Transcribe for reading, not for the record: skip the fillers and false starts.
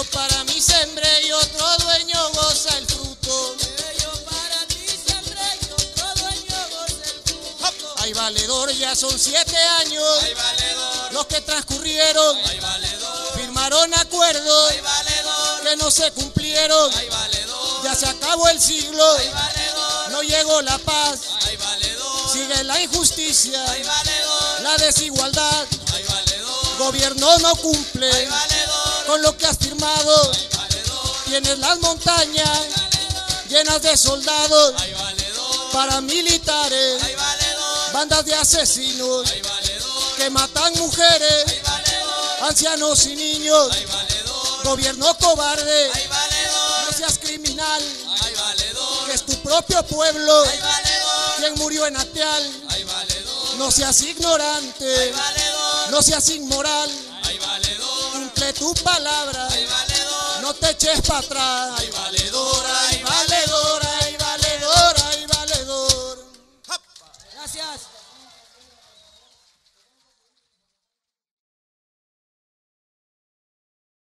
yo para mí sembré y otro dueño goza el fruto. Yo para ti sembré y otro dueño goza el fruto. Ay, valedor, ya son 7 años Ay, valedor. los que transcurrieron. Ay, valedor. Firmaron acuerdos Ay, valedor. que no se cumplieron. Ay, valedor. Ya se acabó el siglo, Ay, valedor. no llegó la paz. Ay, valedor. Sigue la injusticia, Ay, valedor. la desigualdad. Ay, valedor. Gobierno no cumple Ay, valedor. con lo que has firmado. Ay, valedor. Tienes las montañas llenas de soldados, Ay, valedor. paramilitares, Ay, valedor. bandas de asesinos Ay, valedor. que matan mujeres, Ay, valedor. ancianos y niños. Ay, valedor. Gobierno cobarde, Ay, valedor. no seas criminal, Ay, valedor. que es tu propio pueblo Ay, valedor. quien murió en Ateal. Ay, valedor. No seas ignorante, Ay, valedor. no seas inmoral, Ay, valedor. cumple tu palabra, Ay, valedor. no te eches para atrás. Ay, valedor.